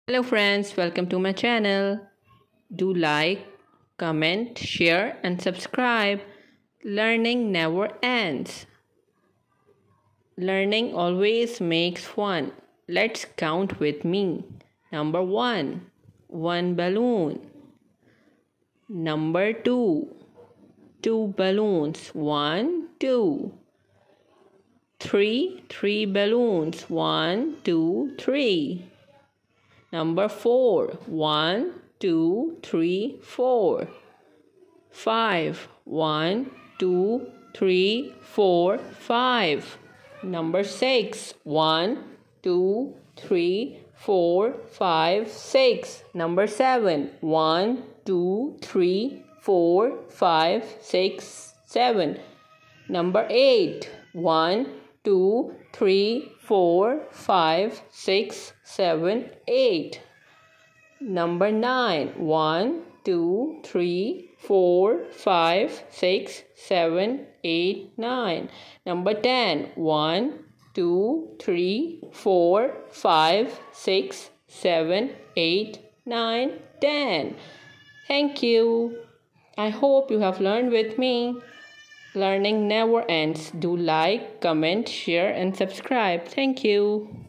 Hello friends, welcome to my channel. Do like, comment, share and subscribe. Learning never ends. Learning always makes fun. Let's count with me. Number 1, 1 balloon. Number 2, 2 balloons. 1, 2. 3, 3 balloons. 1, 2, 3. Number 4, 1, 2, 3, 4. 5, 1, 2, 3, 4, 5. Number 6, 1, 2, 3, 4, 5, 6. Number 7, 1, 2, 3, 4, 5, 6, 7. Number 8, 1, 2, 3, 4, 5, 6, 7, 8. Number 9, 1, 2, 3, 4, 5, 6, 7, 8, 9. Number 10, 1, 2, 3, 4, 5, 6, 7, 8, 9, 10. Thank you. I hope you have learned with me. Learning never ends. Do like, comment, share and subscribe. Thank you.